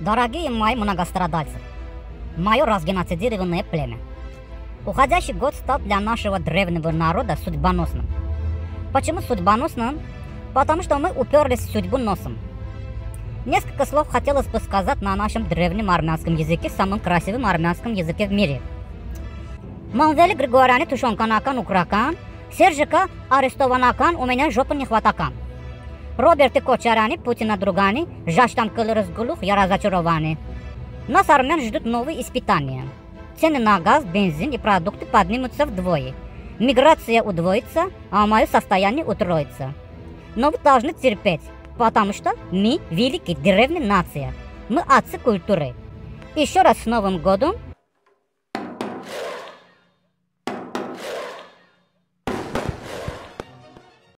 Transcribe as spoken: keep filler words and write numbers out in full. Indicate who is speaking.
Speaker 1: Дорогие мои многострадальцы, мое разгеноцидированное племя, уходящий год стал для нашего древнего народа судьбоносным. Почему судьбоносным? Потому что мы уперлись в судьбу носом. Несколько слов хотелось бы сказать на нашем древнем армянском языке, самом красивом армянском языке в мире. Манвели Григоряне тушонканакан укракан, Сержика арестованакан, у меня жопа нехватакан. Роберты Кочаряне, Путина другани, жаштам кылырызгулух, я разочарованы. Нас, армян, ждут новые испытания. Цены на газ, бензин и продукты поднимутся вдвое. Миграция удвоится, а мое состояние утроится. Но вы должны терпеть, потому что мы великая древняя нация. Мы отцы культуры. Еще раз с Новым годом!